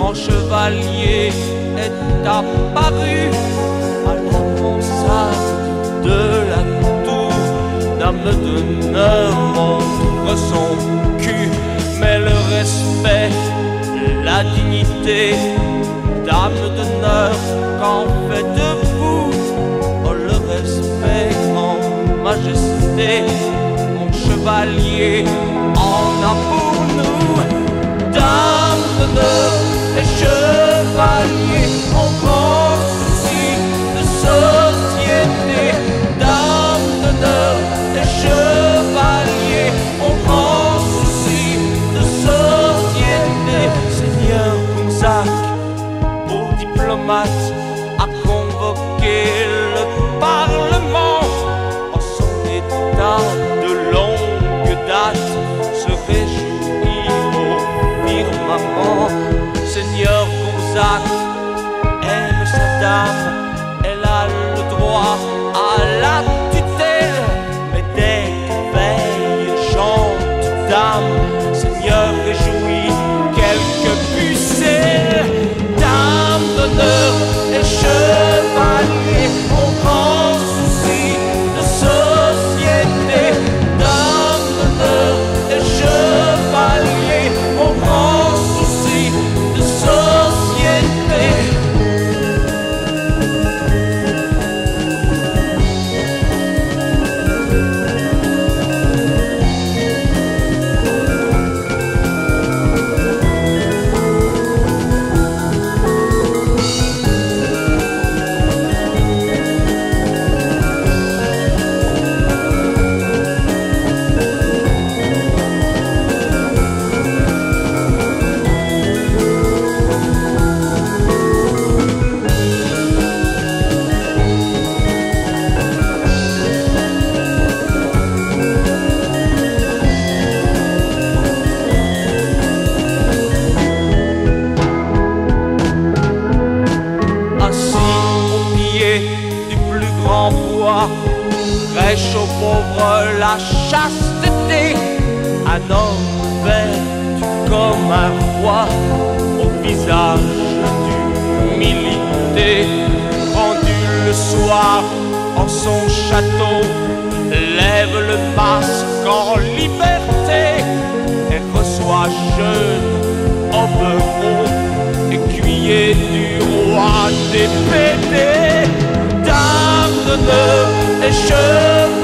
en chevalier est apparu à la mansarde de la tour. Dame d'honneur montre son cul, mais le respect, la dignité, dame d'honneur, qu'en faites-vous? Oh, le respect en majesté, mon chevalier en a pour nous. Dame d'honneur et chevalier, on prend souci de société. Dame d'honneur et chevalier, on prend souci de société. Seigneur Gonzague, beau diplomate, a convoqué le Parlement en son état de longue date, se réjouit au firmament. Seigneur Gonzague aime sa dame, elle a le droit à la tutelle, mais dès que veille chante dame, Seigneur réjouit quelques pucelles. Dame d'honneur et chevalier, on prend souci de société. Dame d'honneur et chevalier, on prend souci de société. Prêche aux pauvres la chasteté, un homme vêtu comme un roi, au visage d'humilité, rendu le soir en son château, lève le masque en liberté et reçoit jeune Oberon, écuyer du roi des PD. Dame d'honneur et chevalier,